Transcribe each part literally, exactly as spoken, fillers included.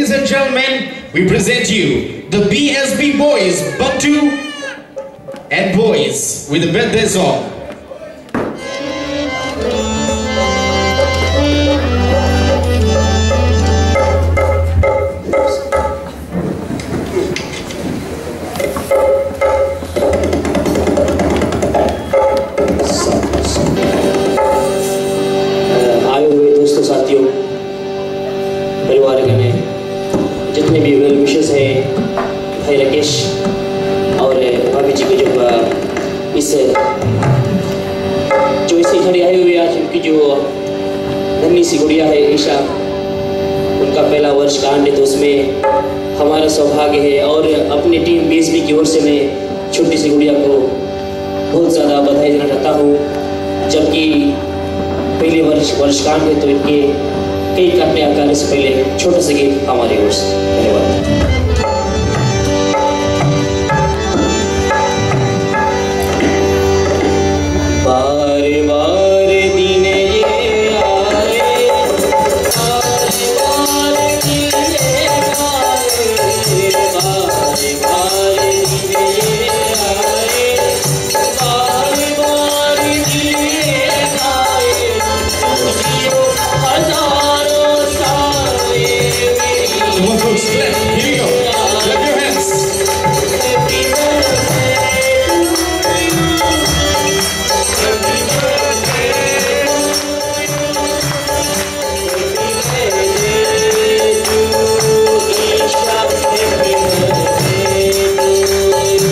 ladies and gentlemen, we present you the B S B Boys, Bantu and Boys with the birthday song. जितने भी well wishes हैं भाई राकेश और भाभी जी को जो इस जो इसे खड़ी आई हुई आज उनकी जो नन्ही सी गुड़िया है ईशा, उनका पहला वर्ष का आंड है, तो उसमें हमारा सौभाग्य है और अपनी टीम बीएसबी की ओर से मैं छोटी सी गुड़िया को बहुत ज़्यादा बधाई देना चाहता हूँ। जबकि पहले वर्ष वर्षगांठ है तो इनके कई काटने आकार से पहले छोटा सा गीत हमारी ओर से। धन्यवाद। बारे बारे दिन ये आए, बारे बारे दिन ये आए, बारे बारे दिन ये आए, बारे बारे दिन ये आए, तुझियो हजारों साले मेरी। Come on folks, clap. Here you go. Clap your hands. Happy birthday to you. Happy birthday to you. Happy birthday to Isha. Happy birthday to you.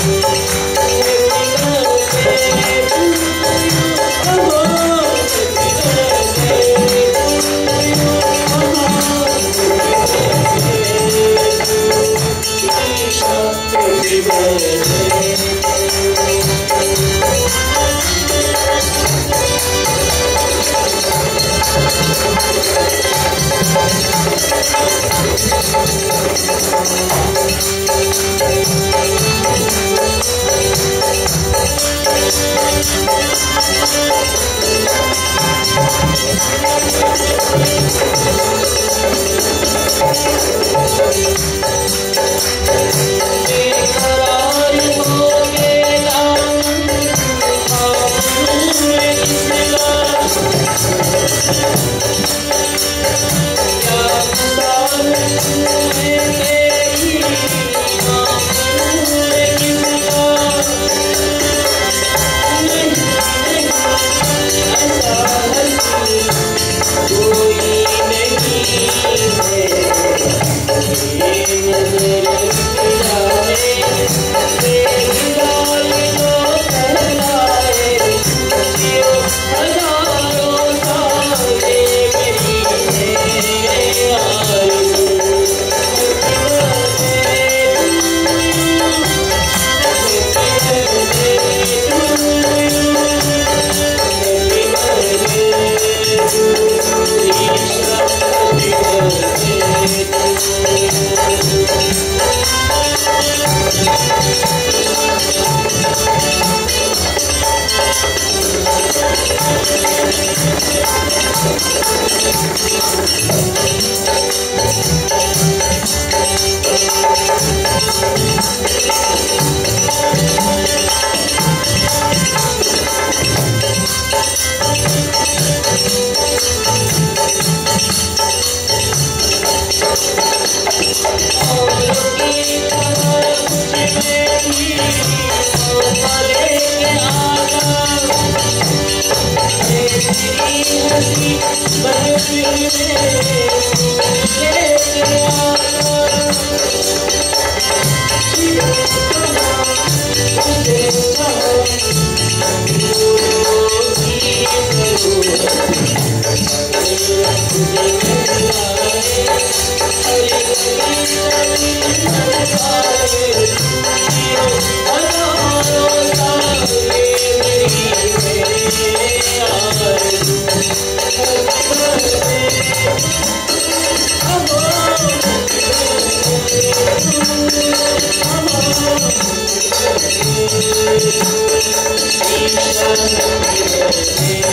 Happy birthday.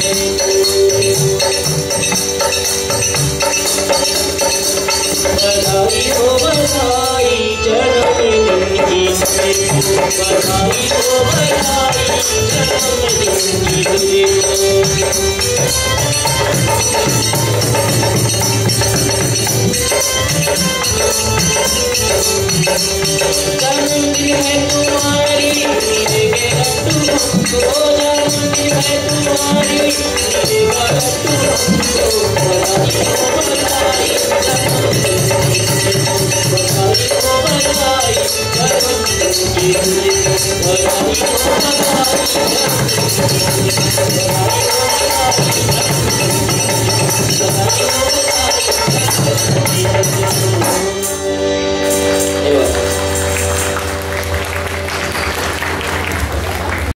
Bye. बधाई हो बधाई जन्मदिन की तुझको, बधाई हो बधाई जन्मदिन की तुझको। जन्मदिन है तुम्हारी मिलेंगे लड्डू हमको, जन्मदिन है तुम्हारी मिलेगा लड्डू हमको, बधाई हो बधाई जन्मदिन की तुझको, बधाई हो बधाई जन्मदिन की तुझको, बधाई हो बधाई जन्मदिन की तुझको।